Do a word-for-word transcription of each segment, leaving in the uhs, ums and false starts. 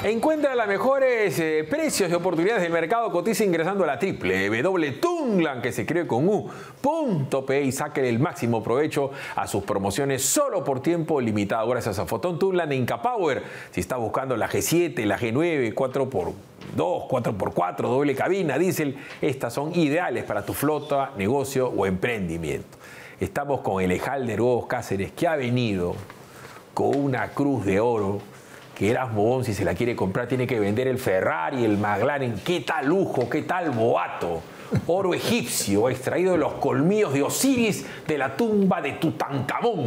Encuentra los mejores eh, precios y oportunidades del mercado. Cotiza ingresando a la w w w punto tunland, que se cree con u, punto pe y saque el máximo provecho a sus promociones solo por tiempo limitado. Gracias a Fotón Tunland e Inca Power. Si está buscando la G siete, la G nueve, cuatro por dos, cuatro por cuatro, doble cabina, diésel, estas son ideales para tu flota, negocio o emprendimiento. Estamos con el Ejalder Godos Cáceres, que ha venido con una cruz de oro que Erasmo Bon, si se la quiere comprar, tiene que vender el Ferrari, el McLaren. ¿Qué tal lujo? ¿Qué tal boato? Oro egipcio, extraído de los colmillos de Osiris de la tumba de Tutankamón.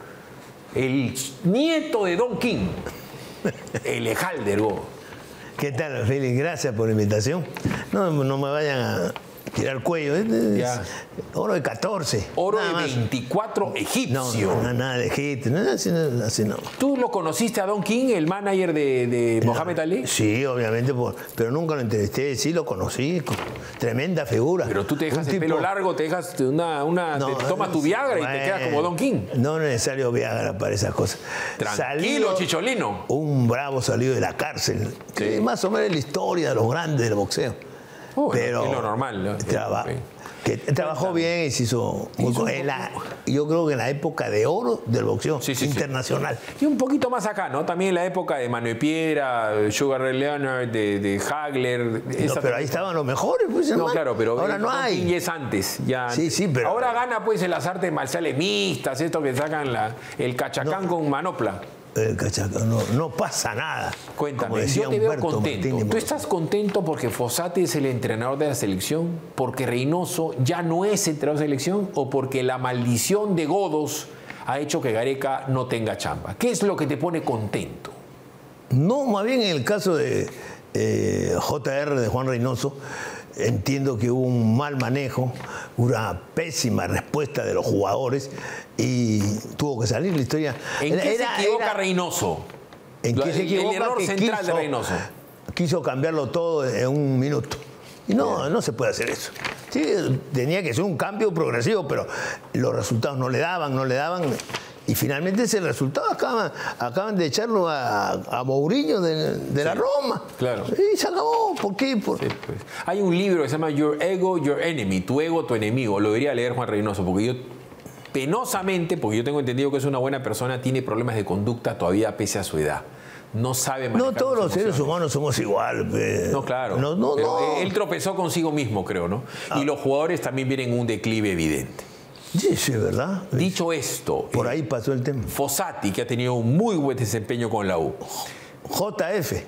El nieto de Don King, el Ejalder Godos. ¿Qué tal, Félix? Gracias por la invitación. No, no me vayan a tirar cuello. Es, Ya. Oro de catorce. Oro nada de más. veinticuatro egipcio. No, no, nada de Egipto. No, así, no, así no. ¿Tú lo conociste a Don King, el manager de, de Mohamed Ali? Sí, obviamente, por, pero nunca lo entrevisté. Sí, lo conocí. con- Tremenda figura. Pero tú te dejas Un el tipo- pelo largo, te dejas una, una No, te tomas tu es- Viagra y te bueno, quedas como Don King. No es necesario Viagra para esas cosas. Tranquilo, Salido- chicholino. Un bravo salido de la cárcel. Que Sí. más o menos es la historia de los grandes del boxeo. Oh, pero es lo normal, ¿no? traba- Sí. que trabajó bien y se hizo muy Hizo un en la- yo creo que en la época de oro del boxeo Sí, sí, sí. internacional. Y un poquito más acá, ¿no? También en la época de Manuel Piedra, Sugar Ray Leonard, de, de Hagler. No, esa- pero ahí estaban los mejores, pues, No, hermano. claro, pero ahora eh, no Don King hay. es antes. Ya Sí, antes. sí, pero- Ahora gana pues en las artes marciales mixtas, esto que sacan la, el cachacán con manopla. El cachaca, no, no pasa nada. Como Cuéntame, decía yo te veo Humberto contento. Martínez. ¿Tú estás contento porque Fossati es el entrenador de la selección? ¿Porque Reynoso ya no es entrenador de la selección? ¿O porque la maldición de Godos ha hecho que Gareca no tenga chamba? ¿Qué es lo que te pone contento? No, más bien en el caso de eh, J R de Juan Reynoso, entiendo que hubo un mal manejo, una pésima respuesta de los jugadores y tuvo que salir la historia. ¿En Era- qué era- se equivoca era- Reynoso? ¿En qué El- se equivoca? El error Que central quiso- de Reynoso. Quiso cambiarlo todo en un minuto. Y no, no se puede hacer eso. Sí, tenía que ser un cambio progresivo, pero los resultados no le daban, no le daban. Y finalmente ese resultado acaban, acaban de echarlo a, a Mourinho de, de la Sí, Roma. claro. Y se acabó. ¿Por qué? Por- Sí, pues. Hay un libro que se llama Your Ego, Your Enemy, tu ego, tu enemigo. Lo debería leer Juan Reynoso, porque yo, penosamente, porque yo tengo entendido que es una buena persona, tiene problemas de conducta todavía pese a su edad. No sabe manejar No todos sus los seres emociones. humanos somos iguales. pues. No, claro. No, no, Pero no. Él tropezó consigo mismo, creo, ¿no? Y los jugadores también vienen en un declive evidente. Sí, sí, ¿verdad? Dicho esto, Por eh, ahí pasó el tema. Fossati, que ha tenido un muy buen desempeño con la U. J F.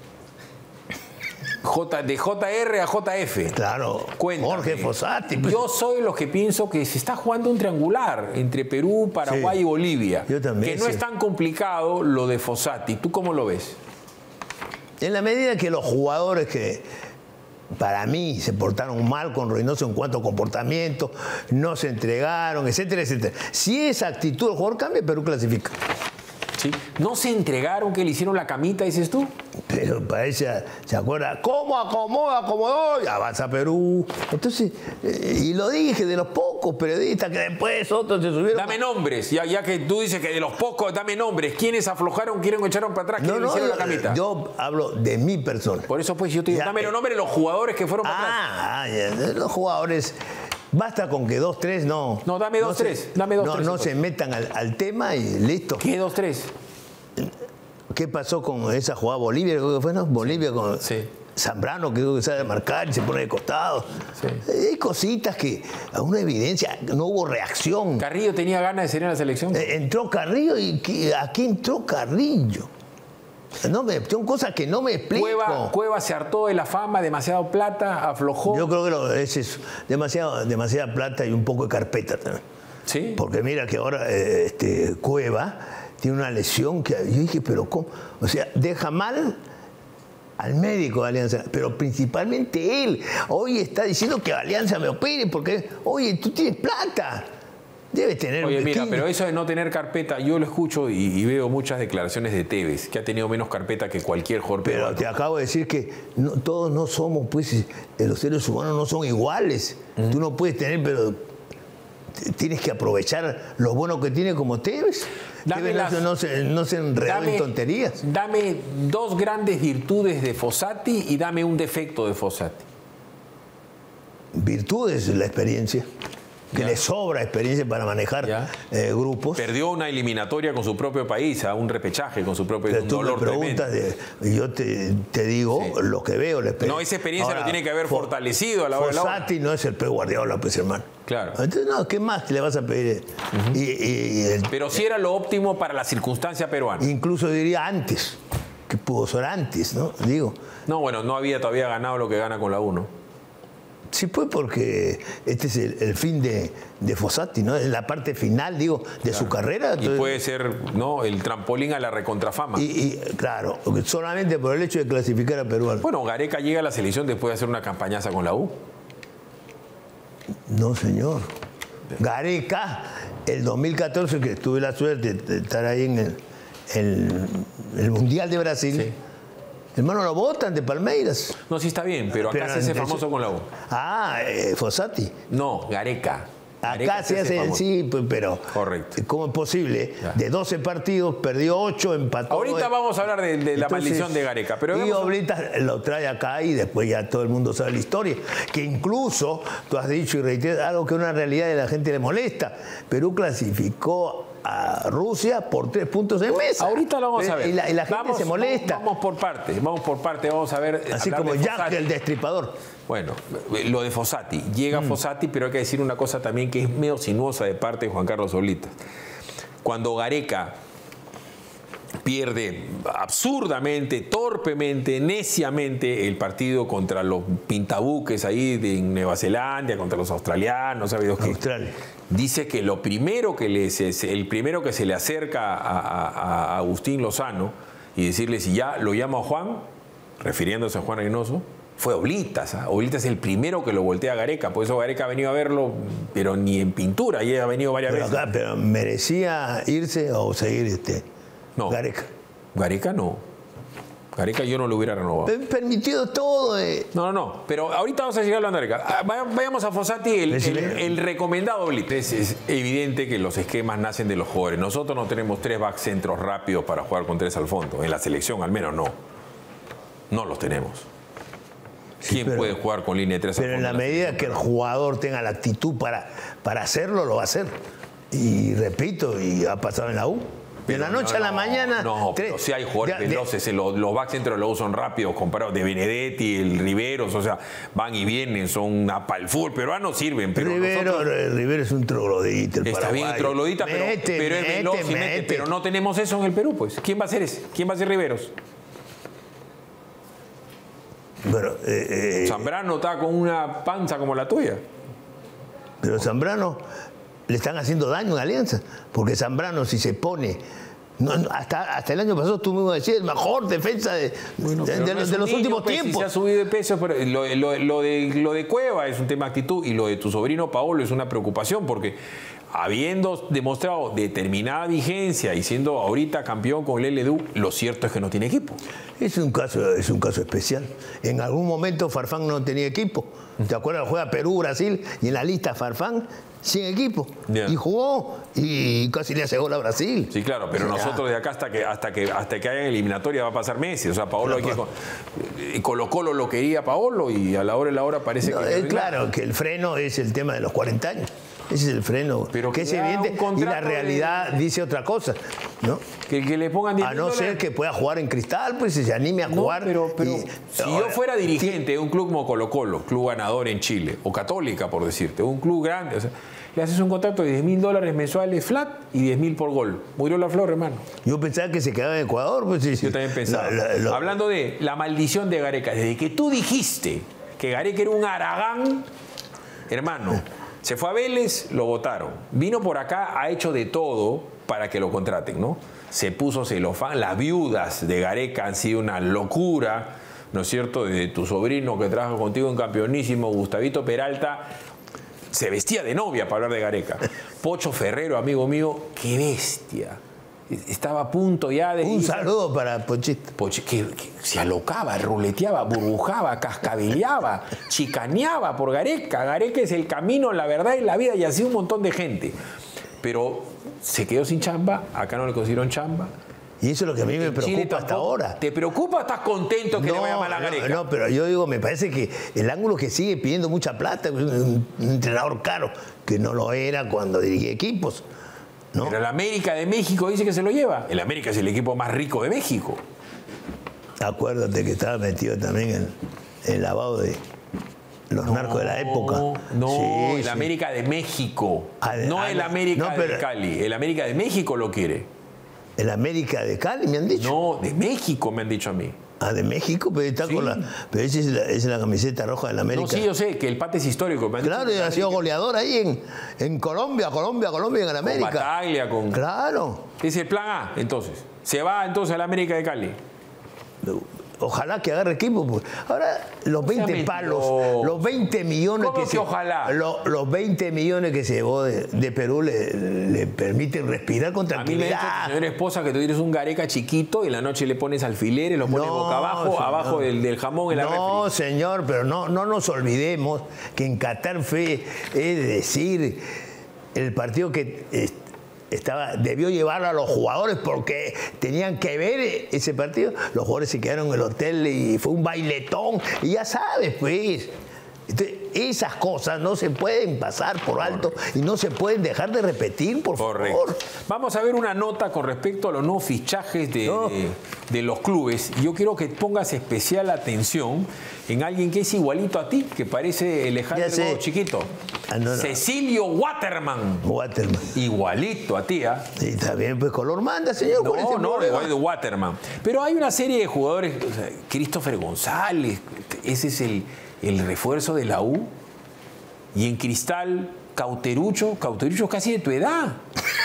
J, de J R a J F. Claro. Cuéntame. Jorge Fossati. pues. Yo soy los que pienso que se está jugando un triangular entre Perú, Paraguay Sí. y Bolivia. Yo también, Que no sí. es tan complicado lo de Fossati. ¿Tú cómo lo ves? En la medida que los jugadores que para mí se portaron mal con Reynoso en cuanto a comportamiento, no se entregaron, etcétera, etcétera. Si esa actitud del jugador cambia, Perú clasifica. ¿Sí? ¿No se entregaron que le hicieron la camita, dices tú? Pero para ella se acuerda, ¿cómo acomoda, acomodó? Y avanza Perú. Entonces, eh, y lo dije, de los pocos periodistas que después otros se subieron. Dame nombres, ya, ya que tú dices que de los pocos, dame nombres. ¿Quiénes aflojaron, quieren echaron para atrás, No, quiénes le no, hicieron la yo, camita? yo hablo de mi persona. Por eso pues yo te digo, Ya, dame eh. los nombres de los jugadores que fueron para atrás. Ah, ya, los jugadores. Basta con que dos, tres no. No, dame dos, se- tres, dame dos, no, tres, No entonces. se metan al, al tema y listo. ¿Qué dos, tres? ¿Qué pasó con esa jugada Bolivia? Creo que fue, ¿no? Bolivia con Sí. Zambrano, que creo que sabe marcar y se pone de costado. Sí. Hay cositas que, a una evidencia, no hubo reacción. ¿Carrillo tenía ganas de ser en la selección? Eh, Entró Carrillo y ¿qué- ¿a qué entró Carrillo? No me, son cosas que no me explico. Cueva, Cueva se hartó de la fama, demasiado plata, aflojó. Yo creo que lo, es eso. Demasiado, demasiada plata y un poco de carpeta también. ¿Sí? Porque mira que ahora eh, este, Cueva tiene una lesión que yo dije, pero ¿cómo? O sea, deja mal al médico de Alianza, pero principalmente él. Hoy está diciendo que Alianza me opere porque, oye, tú tienes plata. Debes tener Oye, un mira, quince. pero eso de no tener carpeta, yo lo escucho y, y veo muchas declaraciones de Tevez, que ha tenido menos carpeta que cualquier jugador Pero peruano. te acabo de decir que no- todos no somos, pues, eh, los seres humanos no son iguales. Tú no puedes tener, pero t- tienes que aprovechar lo bueno que tiene como Tevez. Dame las, no se, no se enredó dame, en tonterías. Dame dos grandes virtudes de Fossati y dame un defecto de Fossati. Virtudes, la experiencia. Que Ya. le sobra experiencia para manejar eh, grupos. Perdió una eliminatoria con su propio país, a un repechaje con su propio Pero un tú me dolor preguntas, de, yo te, te digo Sí. lo que veo. La experiencia. No, esa experiencia Ahora, lo tiene que haber Fo- fortalecido a la hora de la hora. Fossati no es el Pep Guardiola, pues, hermano. Claro. Entonces, no, ¿qué más le vas a pedir? y, y- y el- Pero sí era lo óptimo para la circunstancia peruana. incluso diría antes, que pudo ser antes, ¿no? Digo. No, bueno, no había todavía ganado lo que gana con la U, ¿no? Sí, pues porque este es el, el fin de, de Fossati, ¿no? Es la parte final, digo, de su carrera. Y Entonces, puede ser, ¿no?, el trampolín a la recontrafama. y, y, claro, solamente por el hecho de clasificar a Perú. Bueno, Gareca llega a la selección después de hacer una campañaza con la U. No, señor. Gareca, el dos mil catorce, que tuve la suerte de estar ahí en el, el- el Mundial de Brasil, Sí. hermano, lo votan de Palmeiras. No, sí está bien, pero acá Pero se hace en- famoso con la U. Ah, eh, Fossati. No, Gareca. Gareca Acá se hace, famoso. sí, pues, pero Correcto. ¿cómo es posible? Ya. De doce partidos, perdió ocho, empató. Ahorita nueve. vamos a hablar de, de la Entonces, maldición de Gareca. Pero y vamos a- Oblitas lo trae acá y después ya todo el mundo sabe la historia. Que incluso, tú has dicho y reiteras algo que una realidad de la gente le molesta. Perú clasificó a Rusia por tres puntos en mesa. Ahorita lo vamos a ver. Y la, y la gente Vamos- se molesta. Vamos, vamos por parte, vamos por parte, vamos a ver. Así hablar como de Jack Fossati. el Destripador. Bueno, lo de Fossati. Llega Mm. Fossati, pero hay que decir una cosa también que es medio sinuosa de parte de Juan Carlos Oblitas. Cuando Gareca pierde absurdamente, torpemente, neciamente el partido contra los pintabuques ahí de Nueva Zelanda, contra los australianos, ¿sabes qué? Australia. Dice que lo primero que le, se- se- el primero que se le acerca a, a- a Agustín Lozano y decirle si ya lo llama a Juan, refiriéndose a Juan Reynoso, fue Oblitas. ¿ah? Oblitas es el primero que lo voltea a Gareca, por eso Gareca ha venido a verlo, pero ni en pintura, y ha venido varias Pero, veces. acá, pero merecía irse o seguir este No. Gareca. Gareca no. Gareca yo no lo hubiera renovado. Pe- Permitido todo. eh. No, no, no. Pero ahorita vamos a llegar hablando de Gareca. Ah, vaya- Vayamos a Fossati, el, el, Decime. el recomendado Oblitas. Es, es evidente que los esquemas nacen de los jugadores. Nosotros no tenemos tres back centros rápidos para jugar con tres al fondo. En la selección al menos no. No los tenemos. ¿Quién pero- puede jugar con línea de tres al Pero en fondo? la medida que el jugador tenga la actitud para, para hacerlo, lo va a hacer. Y repito, y ha pasado en la U. De la Pero noche no, a la no, mañana. No, tres- pero sí hay jugadores de- de- veloces. Los, los back centros de la U son rápidos comparados de Benedetti, el Riveros. O sea, van y vienen, son a pal fútbol peruano, sirven. Pero Rivero, nosotros- Rivero es un troglodita. el Está bien, paraguayo. troglodita, pero, Mete, pero es mete, veloz y mete. mete. Pero no tenemos eso en el Perú, pues. ¿Quién va a ser ese? ¿Quién va a ser Riveros? Bueno, eh, eh, Zambrano está con una panza como la tuya. pero Zambrano le están haciendo daño en Alianza. Porque Zambrano, si se pone. no, no, hasta, hasta el año pasado tú mismo decías, el mejor defensa de, de- Pero de- no es de un los niño, últimos pues, si tiempos. se ha subido de peso, pero lo, lo- lo de, lo de Cueva es un tema de actitud y lo de tu sobrino Paolo es una preocupación porque habiendo demostrado determinada vigencia y siendo ahorita campeón con el L D U, lo cierto es que no tiene equipo. Es un caso, es un caso especial. En algún momento Farfán no tenía equipo. ¿Te acuerdas? Juega Perú-Brasil y en la lista Farfán sin equipo. Yeah. Y jugó y casi le hace gol a Brasil. Sí, claro, pero O sea, nosotros de acá hasta que hasta que hasta que haya eliminatoria va a pasar Messi. O sea, Paolo hay que y Colo Colo lo quería Paolo y a la hora de la hora parece no, que es claro que el freno es el tema de los cuarenta años. Ese es el freno, Pero que que es le haga evidente un y la contrato realidad de- dice otra cosa, ¿no? que, que le pongan diez A mil no dólares. ser que pueda jugar en Cristal, pues se anime a No, jugar. pero, pero y- si ahora, yo fuera dirigente de un club como Colo Colo, club ganador en Chile, o Católica, por decirte, un club grande, o sea, le haces un contrato de diez mil dólares mensuales flat y diez mil por gol. Murió la flor, hermano. Yo pensaba que se quedaba en Ecuador, pues sí, sí. Yo también pensaba. La- la- lo- Hablando de la maldición de Gareca, desde que tú dijiste que Gareca era un Aragán, hermano, se fue a Vélez, lo votaron. Vino por acá, ha hecho de todo para que lo contraten, ¿no? Se puso celofán. Las viudas de Gareca han sido una locura, ¿no es cierto? De tu sobrino que trabaja contigo en Campeonísimo, Gustavito Peralta, se vestía de novia para hablar de Gareca. Pocho Ferrero, amigo mío, qué bestia. Estaba a punto ya de... Un ir- saludo para Pochito. Poche, que, que se alocaba, ruleteaba, burbujaba, cascabeleaba, chicaneaba por Gareca. Gareca es el camino, la verdad y la vida, y así un montón de gente. Pero se quedó sin chamba, acá no le consiguieron chamba. Y eso es lo que a mí me En Chile preocupa hasta tampoco. ahora. ¿Te preocupa o estás contento que no, le vaya mal a Gareca? No, no, pero yo digo, me parece que el ángulo que sigue pidiendo mucha plata, un, un entrenador caro, que no lo era cuando dirigía equipos. ¿no? Pero el América de México dice que se lo lleva. El América es el equipo más rico de México. Acuérdate que estaba metido también en el lavado de los No, narcos de la época. No, Sí, el sí. América de México. Ah, de- no ah, el no, América no, pero- de Cali. El América de México lo quiere. El América de Cali, me han dicho. No, de México me han dicho a mí. Ah, de México, pero está Sí. con la. Pero esa es la, esa es la camiseta roja del América. No, sí, yo sé que el pate es histórico. Me han Claro, dicho y que ha sido goleador ahí en, en Colombia, Colombia, Colombia, en el con América. Bataglia, con... Claro. Es el plan A, entonces. Se va entonces al América de Cali. Ojalá que agarre equipo. Pues. Ahora, los veinte mentiroso. palos, los veinte millones ¿Cómo que, que se, ojalá? lo- los veinte millones que se llevó de, de Perú le, le permiten respirar con A mí me ha dicho tu tranquilidad. señora esposa que tú tienes un Gareca chiquito y en la noche le pones alfileres, lo pones No, boca abajo, señor. abajo del, del jamón en la No, refri. señor, pero no, no nos olvidemos que en Qatar fue, es decir, el partido que eh, estaba, debió llevarlo a los jugadores porque tenían que ver ese partido. Los jugadores se quedaron en el hotel y fue un bailetón. Y ya sabes, pues. Entonces, esas cosas no se pueden pasar por alto y no se pueden dejar de repetir, por Correcto. favor. Vamos a ver una nota con respecto a los nuevos fichajes de, No. de- de los clubes. Yo quiero que pongas especial atención en alguien que es igualito a ti, que parece el Ya sé. Alejandro chiquito. Ah, no, no. Cecilio Waterman. Waterman. Igualito a ti, ¿ah? Y también, pues color manda, señor. ¿cuál es No, el no, problema? igual de Waterman. Pero hay una serie de jugadores, o sea, Christopher González, ese es el, el refuerzo de la U. Y en Cristal, Cauterucho, Cauterucho es casi de tu edad.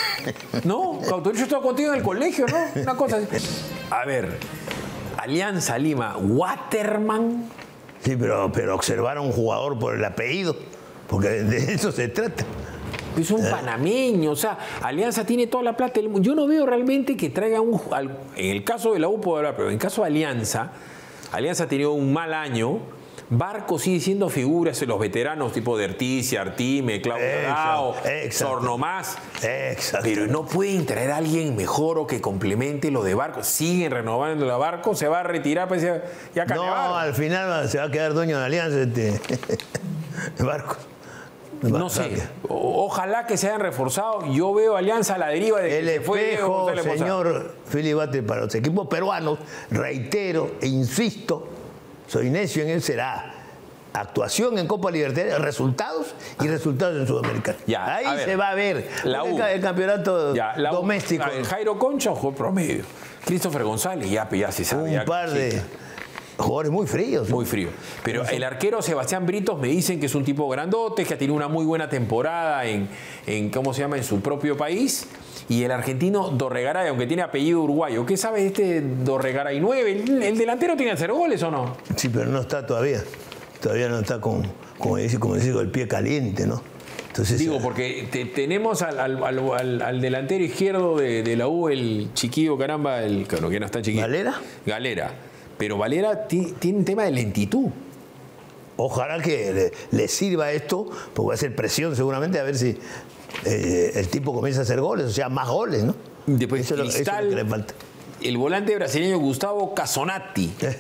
No, Cauterucho estaba contigo en el colegio, ¿no? Una cosa así. A ver, Alianza Lima, Waterman. Sí, pero, pero observar a un jugador por el apellido, porque de eso se trata. Es un panameño, o sea, Alianza tiene toda la plata del mundo. Yo no veo realmente que traiga un... al- En el caso de la U puedo hablar, pero en el caso de Alianza, Alianza ha tenido un mal año. Barco sigue siendo figuras en los veteranos tipo de Erticia, Artime, Claudio Exacto, Dao, exacto. Sornomás. Exacto. Pero no pueden traer a alguien mejor o que complemente lo de Barco. Siguen renovando la Barco, se va a retirar, pues ya, ya No, Canevar. al final se va a quedar dueño de Alianza este Barco. No sé, o- ojalá que se hayan reforzado. Yo veo Alianza a la deriva de que El se fue Diego espejo, González Posada. señor Fili Bate, para los equipos peruanos, reitero e insisto, soy necio en él, será actuación en Copa Libertadores, resultados y resultados en Sudamericana. Ya, Ahí a ver, se va a ver la el, U. ca- el campeonato Ya, la U- doméstico. a ver, Jairo Concha jugó promedio. Christopher González, ya, ya se sabe. Un ya- par sí, de jugadores muy fríos. Muy frío. Pero el arquero Sebastián Britos me dicen que es un tipo grandote, que ha tenido una muy buena temporada en, en ¿cómo se llama?, en su propio país. Y el argentino Dorregaray, aunque tiene apellido uruguayo. ¿Qué sabe de este Dorregaray nueve? ¿El, el delantero tiene que hacer goles o no? Sí, pero no está todavía. Todavía no está con, como dice, como dice, con el pie caliente, ¿no? Entonces, Digo, porque te- tenemos al, al- al- al- al delantero izquierdo de, de la U, el chiquillo, caramba, el que no, que no está chiquillo. ¿Valera? Galera. Pero Valera ti- tiene un tema de lentitud. ojalá que le, le sirva esto, porque va a ser presión seguramente, a ver si eh, el tipo comienza a hacer goles, o sea, más goles, ¿no? Después Eso es lo- eso es Cristal, lo que le falta. el volante brasileño Gustavo Casonati, Eh,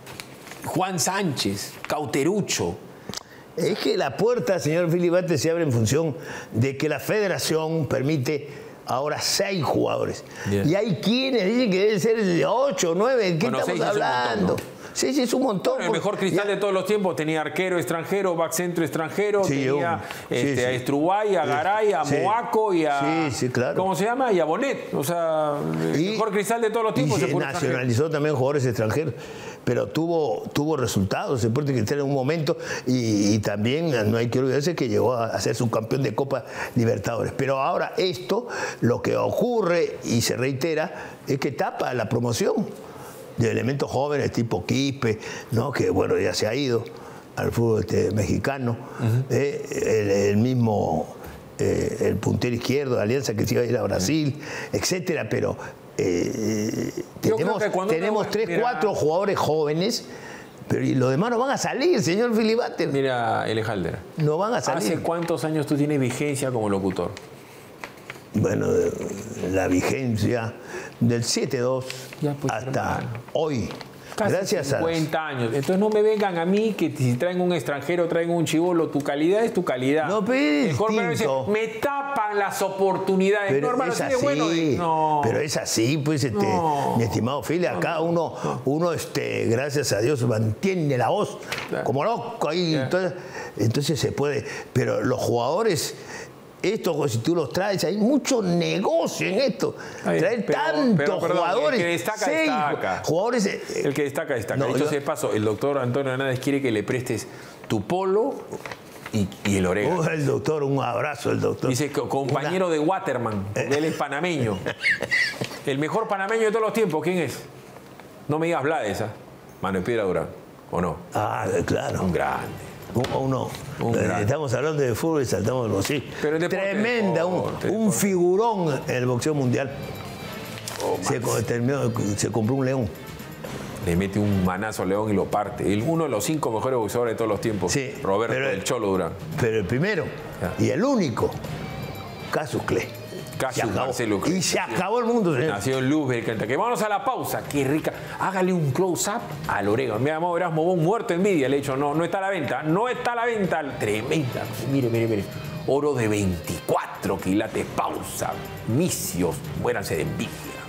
Juan Sánchez, Cauterucho. Es que la puerta, señor Filibate, se abre en función de que la federación permite ahora seis jugadores. Bien. Y hay quienes dicen que deben ser de ocho, nueve. ¿De qué Bueno, estamos seis es un montón, hablando? ¿no? Sí, sí, es un montón. Bueno, el mejor Cristal Ya- de todos los tiempos tenía arquero extranjero, back centro extranjero, Sí, tenía sí, este, sí. a Estrubay, a Garay, a Sí. Moaco y a. Sí, sí, claro. ¿Cómo se llama? Y a Bonet. O sea, el Y- mejor Cristal de todos los tiempos. Y se se pone extranjero. nacionalizó también jugadores extranjeros, pero tuvo, tuvo resultados el Deportes Cristal en un momento y, y también no hay que olvidarse que llegó a, a ser subcampeón de Copa Libertadores. Pero ahora esto, lo que ocurre y se reitera, es que tapa la promoción de elementos jóvenes tipo Quispe, ¿no? Que bueno, ya se ha ido al fútbol este, mexicano, eh, el, el mismo eh, el puntero izquierdo de Alianza que se iba a ir a Brasil, etcétera, pero eh, Yo tenemos, creo que cuando tenemos uno- tres, mira- cuatro jugadores jóvenes, pero y los demás no van a salir, señor Filibater, Mira, Elejaldera. no van a ¿Hace salir. cuántos años tú tienes vigencia como locutor? bueno, la vigencia del siete dos pues, hasta hermano. hoy. Casi Gracias a cincuenta años. Entonces no me vengan a mí que si traen un extranjero, traen un chivolo, tu calidad es tu calidad. No, pero es el dice, me tapan las oportunidades. Pero no, hermano, es así así, de bueno. De... No. pero es así, pues, este, No. mi estimado Fili, acá uno, uno este, gracias a Dios, mantiene la voz Claro. como loco ahí. Claro. Entonces, entonces se puede. Pero los jugadores, esto, si tú los traes, hay mucho negocio en esto. Ay, Traer pero- tantos pero, perdón, jugadores. el que destaca, seis destaca. Jugadores. eh, El que destaca, destaca. No, Dicho yo- sea de paso, el doctor Antonio Hernández quiere que le prestes tu polo y, y el orégano. Oh, el doctor, un abrazo, el doctor. Dice, co- compañero de Waterman, porque él es panameño. El mejor panameño de todos los tiempos, ¿quién es? No me digas Blades, ¿ah? Manuel Piedra Durán, ¿o no? Ah, claro. Un grande. ¿Cómo no? Un Eh, grande. Estamos hablando de fútbol y saltamos los sí. Pero en deporte, Tremenda, un, deporte, un deporte. figurón en el boxeo mundial. Oh, se, Max. co- terminó- se compró un león. Le mete un manazo al León y lo parte. El, uno de los cinco mejores boxeadores de todos los tiempos. Sí, Roberto pero- el Cholo Durán. Pero el primero Ya. y el único, Cassius Clay. Cassius Se acabó. Marcelo Clay. Y se acabó el mundo, señor. Nació en Luzbel, Kentucky. Vámonos a la pausa. Qué rica. Hágale un close-up al orégano. Me llamó Erasmo Bon, muerto en envidia. Le he dicho, no, no está a la venta. No está a la venta. Tremenda. Mire, mire, mire. Oro de veinticuatro quilates. Pausa. Misios. Muéranse de envidia.